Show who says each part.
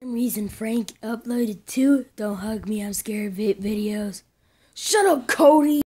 Speaker 1: some reason Frank uploaded 2 Don't Hug Me, I'm Scared videos. Shut up, Cody!